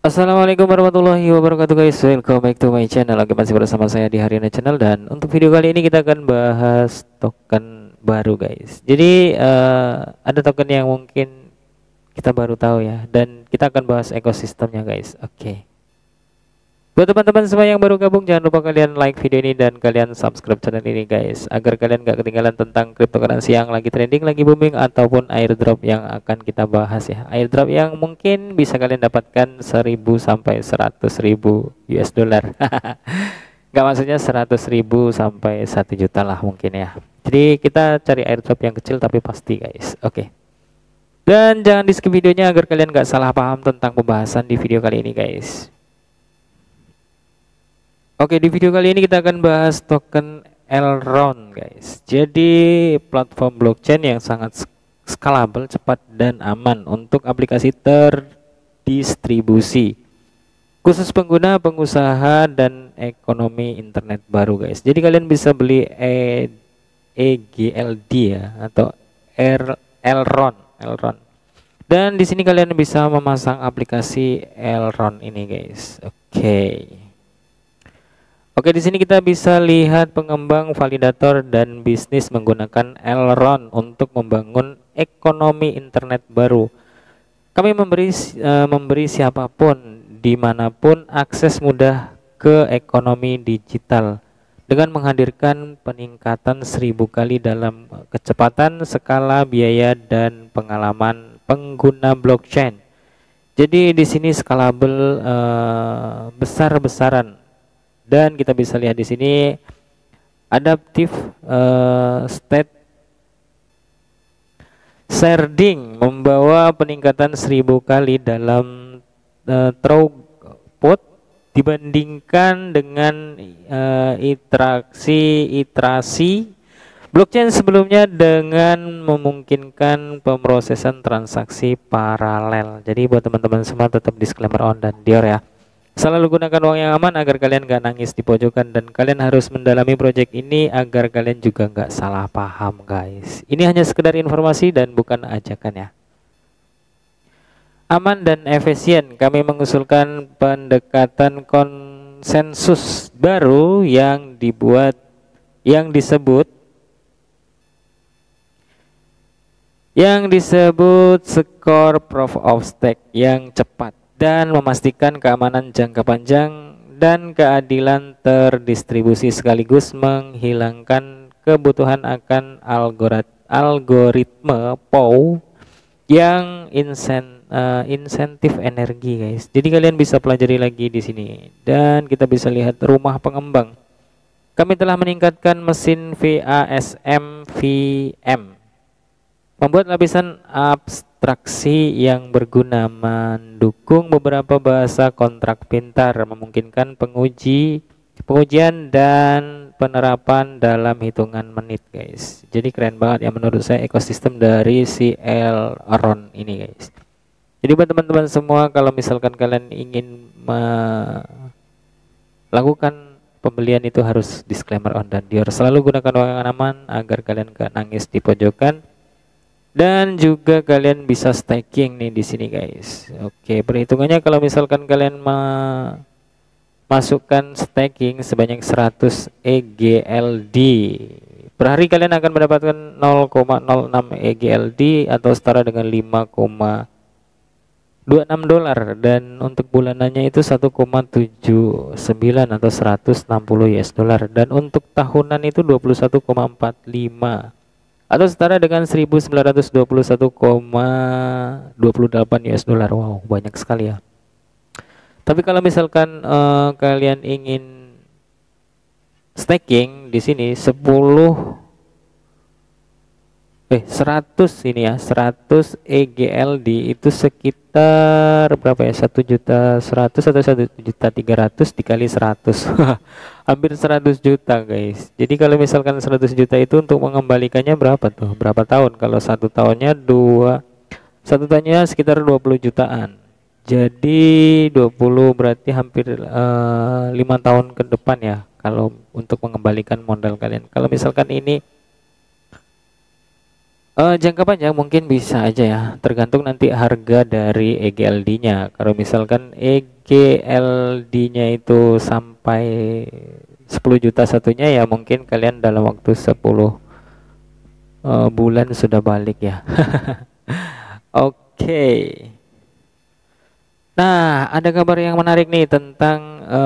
Assalamualaikum warahmatullahi wabarakatuh guys. Welcome back to my channel. Oke, masih bersama saya di Haryana Channel. Dan untuk video kali ini kita akan bahas token baru guys. Jadi ada token yang mungkin kita baru tahu ya, dan kita akan bahas ekosistemnya guys. Oke, buat teman-teman semua yang baru gabung, jangan lupa kalian like video ini dan kalian subscribe channel ini guys, agar kalian gak ketinggalan tentang cryptocurrency yang lagi trending, lagi booming, ataupun airdrop yang akan kita bahas ya. Airdrop yang mungkin bisa kalian dapatkan 1000 sampai 100.000 US dollar. Gak, maksudnya 100.000 sampai 1 juta lah mungkin ya. Jadi kita cari airdrop yang kecil tapi pasti guys. Oke, dan jangan di skip videonya agar kalian gak salah paham tentang pembahasan di video kali ini guys. Oke, di video kali ini kita akan bahas token Elrond guys. Jadi platform blockchain yang sangat scalable, cepat dan aman untuk aplikasi terdistribusi, khusus pengguna, pengusaha dan ekonomi internet baru guys. Jadi kalian bisa beli EGLD ya, atau Elrond. Dan di sini kalian bisa memasang aplikasi Elrond ini guys. Oke, di sini kita bisa lihat pengembang, validator dan bisnis menggunakan Elrond untuk membangun ekonomi internet baru. Kami memberi siapapun dimanapun akses mudah ke ekonomi digital dengan menghadirkan peningkatan 1000 kali dalam kecepatan, skala, biaya dan pengalaman pengguna blockchain. Jadi di sini scalable, besar-besaran. Dan kita bisa lihat di sini adaptive state sharding membawa peningkatan 1000 kali dalam throughput dibandingkan dengan iterasi blockchain sebelumnya, dengan memungkinkan pemrosesan transaksi paralel. Jadi buat teman-teman semua tetap disclaimer on dan Dior ya. Selalu gunakan uang yang aman agar kalian gak nangis di pojokan, dan kalian harus mendalami project ini agar kalian juga gak salah paham guys. Ini hanya sekedar informasi dan bukan ajakan ya. Aman dan efisien, kami mengusulkan pendekatan konsensus baru yang disebut skor proof of stake yang cepat dan memastikan keamanan jangka panjang dan keadilan terdistribusi, sekaligus menghilangkan kebutuhan akan algoritme POW yang insentif energi guys. Jadi kalian bisa pelajari lagi di sini, dan kita bisa lihat rumah pengembang. Kami telah meningkatkan mesin VASM VM, membuat lapisan abstraksi yang berguna, mendukung beberapa bahasa kontrak pintar, memungkinkan pengujian dan penerapan dalam hitungan menit guys. Jadi keren banget ya menurut saya ekosistem dari si Elrond ini guys. Jadi buat teman-teman semua, kalau misalkan kalian ingin melakukan pembelian itu harus disclaimer on dan Dior. Selalu gunakan uang yang aman agar kalian gak nangis di pojokan. Dan juga kalian bisa staking nih di sini guys. Oke, perhitungannya kalau misalkan kalian masukkan staking sebanyak 100 EGLD per hari, kalian akan mendapatkan 0,06 EGLD atau setara dengan 5,26 dolar, dan untuk bulanannya itu 1,79 atau 160 US dollar, dan untuk tahunan itu 21,45 atau setara dengan 1921,28 US dollar. Wow, banyak sekali ya. Tapi kalau misalkan kalian ingin staking di sini 100 ini ya, 100 EGLD itu sekitar berapa ya, 1.100.000 atau 1.300.000 dikali 100 hampir 100 juta guys. Jadi kalau misalkan 100 juta itu untuk mengembalikannya berapa tuh, berapa tahun? Kalau satu tahunnya sekitar 20 jutaan. Jadi 20 berarti hampir 5 tahun ke depan ya kalau untuk mengembalikan modal kalian. Kalau misalkan ini Jangka panjang mungkin bisa aja ya, tergantung nanti harga dari EGLD-nya. Kalau misalkan EGLD-nya itu sampai 10 juta satunya, ya mungkin kalian dalam waktu 10 bulan sudah balik ya. Oke. Nah, ada kabar yang menarik nih tentang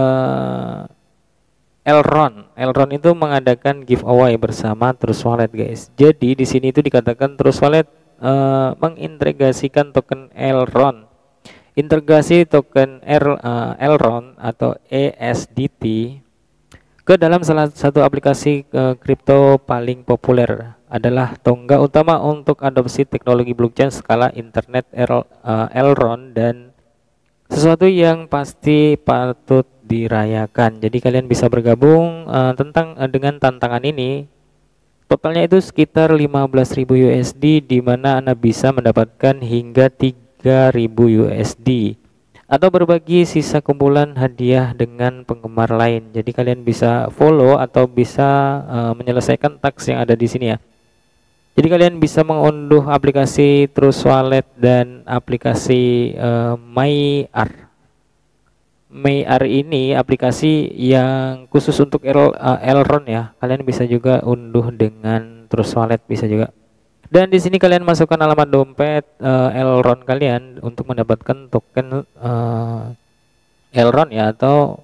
Elron. Elron itu mengadakan giveaway bersama Trust Wallet, guys. Jadi di sini itu dikatakan Trust Wallet mengintegrasikan token Elron. Integrasi token Elron atau ESDT ke dalam salah satu aplikasi kripto paling populer adalah tonggak utama untuk adopsi teknologi blockchain skala internet Elron, dan sesuatu yang pasti patut dirayakan. Jadi kalian bisa bergabung dengan tantangan ini. Totalnya itu sekitar 15.000 USD, di mana Anda bisa mendapatkan hingga 3.000 USD atau berbagi sisa kumpulan hadiah dengan penggemar lain. Jadi kalian bisa follow atau bisa menyelesaikan task yang ada di sini ya. Jadi kalian bisa mengunduh aplikasi Trust Wallet dan aplikasi MyR. MyR ini aplikasi yang khusus untuk Elron ya. Kalian bisa juga unduh dengan Trust Wallet, bisa juga. Dan di sini kalian masukkan alamat dompet Elron kalian untuk mendapatkan token Elron ya, atau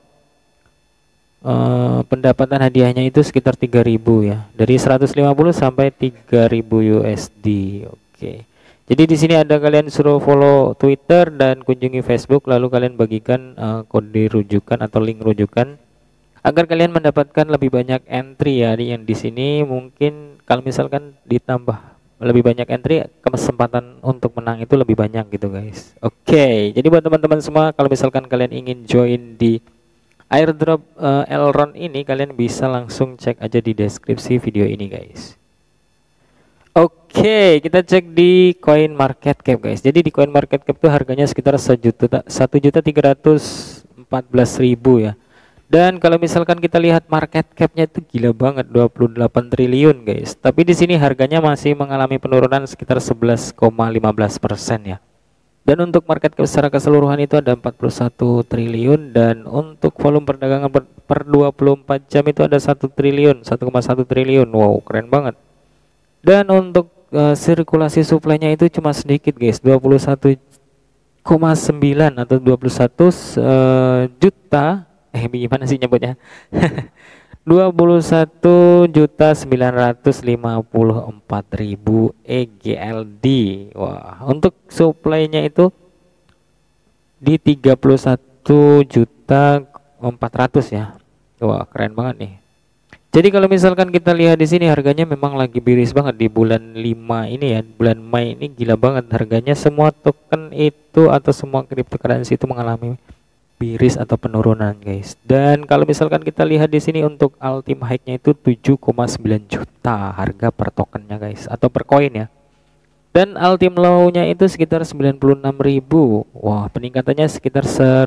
pendapatan hadiahnya itu sekitar 3.000 ya. Dari 150 sampai 3.000 USD. Oke. Jadi di sini ada, kalian suruh follow Twitter dan kunjungi Facebook, lalu kalian bagikan kode rujukan atau link rujukan agar kalian mendapatkan lebih banyak entry ya. Yang di sini mungkin kalau misalkan ditambah lebih banyak entry, kesempatan untuk menang itu lebih banyak gitu guys. Oke, jadi buat teman-teman semua, kalau misalkan kalian ingin join di airdrop Elron ini, kalian bisa langsung cek aja di deskripsi video ini guys. Oke, kita cek di Coin Market Cap guys. Jadi di Coin Market Cap itu harganya sekitar 1.314.000 ya. Dan kalau misalkan kita lihat market capnya itu gila banget, 28 triliun guys. Tapi di sini harganya masih mengalami penurunan sekitar 11,15% ya. Dan untuk market cap secara keseluruhan itu ada 41 triliun, dan untuk volume perdagangan per 24 jam itu ada 1 triliun, 1,1 triliun. Wow, keren banget. Dan untuk sirkulasi suplainya itu cuma sedikit guys, 21,9 atau 21 juta, gimana sih nyebutnya? 21.954.000 EGLD. Wah, untuk suplainya itu di 31.400.000 ya. Wah, keren banget nih. Jadi kalau misalkan kita lihat di sini, harganya memang lagi biris banget di bulan 5 ini ya. Bulan Mei ini gila banget harganya. Semua token itu atau semua cryptocurrency itu mengalami biris atau penurunan guys. Dan kalau misalkan kita lihat di sini, untuk ultimate high-nya itu 7,9 juta harga per tokennya guys, atau per koin ya. Dan ultimate low-nya itu sekitar 96.000. Wah, peningkatannya sekitar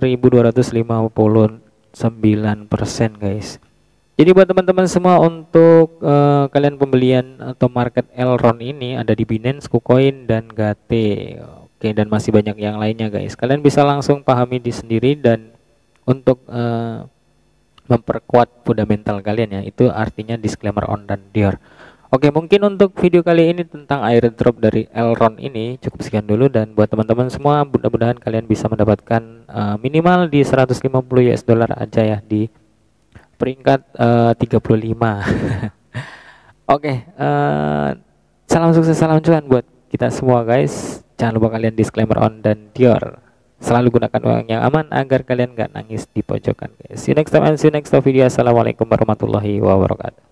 1.259% guys. Jadi buat teman-teman semua, untuk kalian pembelian atau market Elron ini ada di Binance, KuCoin, dan Gate. Oke, dan masih banyak yang lainnya guys. Kalian bisa langsung pahami di sendiri, dan untuk memperkuat fundamental kalian ya, itu artinya disclaimer on dan Dior. Oke, mungkin untuk video kali ini tentang airdrop dari Elron ini cukup sekian dulu. Dan buat teman-teman semua, mudah-mudahan kalian bisa mendapatkan minimal di 150 US dollar aja ya, di peringkat 35. Oke, salam sukses, salam cuan buat kita semua guys. Jangan lupa kalian disclaimer on dan Dior. Selalu gunakan uang yang aman agar kalian gak nangis di pojokan guys. See you next time and see you next video. Assalamualaikum warahmatullahi wabarakatuh.